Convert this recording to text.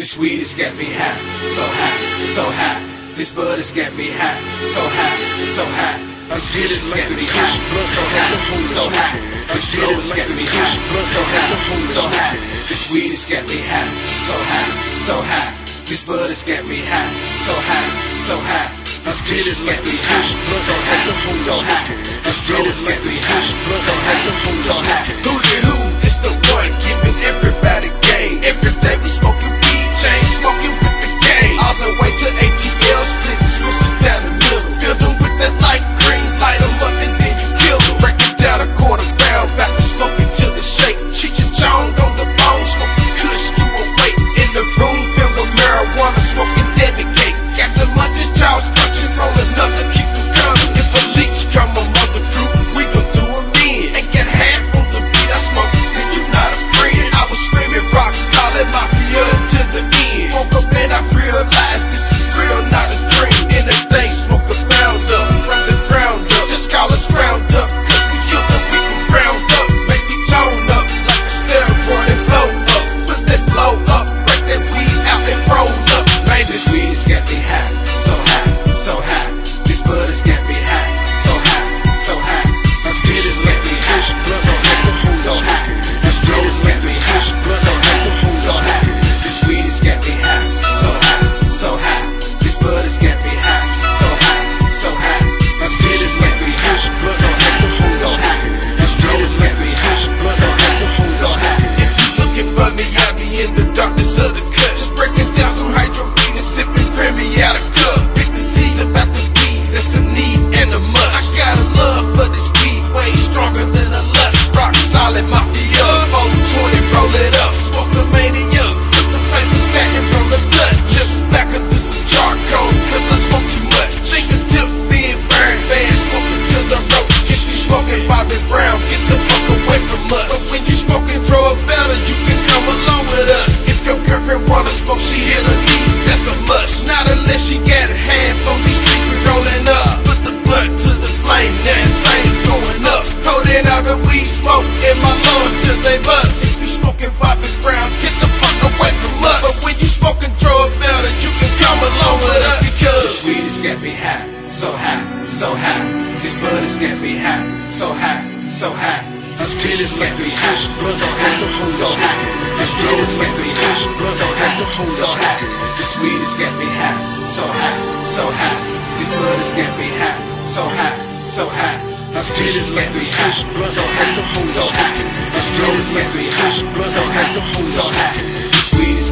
This weed has got me high, so high, so high. This bud has got me high, so high, so high. This shit has got me high, so high, so high. This flow has got me high, so high, so high. This weed has got me high, so high, so high. This bud has got me high, so high, so high. This shit has got me high, so high, so high. This flow has got me high, so high, so high. Who? It's the one giving everybody game. Every day we smoking weed, chain smoking with the gang. All the way to ATL, splitting switches down the middle. Fill them with that light green, light them up and then you kill them. Break it down a quarter pound, back to smoking till the shake. Cheech and Chong on the bone, smoking kush to awake. In the room filled with marijuana, smoking Debbie cake. Got the munchies, jaws crunching, rolling up to keep them coming. If a leech come among the group, we gon' do them in. Ain't get half on the beat I smoke, then you not a friend. I was screaming rock solid mafia to the end. Woke up and I realized this is real, not a dream. In the day, smoke a pound up, from the ground up. Just call us round up, cause we killed them, we from ground up. Make me tone up, like a steroid and blow up. Put that blow up, break that weed out and roll up. Man, This weed has got me high, so high, so high. This bud has got me high, so high, so high. This shit has got me high, so high, so high. This flow has got me high, so high, so high. This weed has got me high, so high, so high. This bud has got me high, so high, so high. This shit has got me high, so high, so high. This flow has got me high, so high, so high. if you looking for me, I be in the darkness of the cut. Just breaking down some hydro beat and sipping Grammy out of cup. Pick the seeds about the weed, that's a need and a must. I got a love for this weed, way stronger than a lust. Rock solid mafia, 420, roll it up. Smoke the mania, put the flavors back and roll the Dutch. Lips blacker than some charcoal, cause I smoke too much. Fingertips being burned bad, smoking to the roach. If you smoking Bobby Brown, get the fuck away from us. But when you smoking draw better, you can come along with us. If your girlfriend wanna smoke, she hit her knees, that's a must. Not unless she got half on these streets, we rolling up. Put the blunt to the flame, now insane is going up. Holding out the weed smoke in my lungs till they bust. If you smoking Bobby Brown, get the fuck away from us. But when you smoking draw better, you can come along with us because This weed has got me high, so high, so high. This bud has got me high, so high, so high. This shit has got me high, so high, so high. This flow has got me high, so high, so high. This weed has got me high, so high, so high. This bud has got me high, so high, so high. This shit has got me high, so high, so high. This flow has got me high, so high, so high. This weed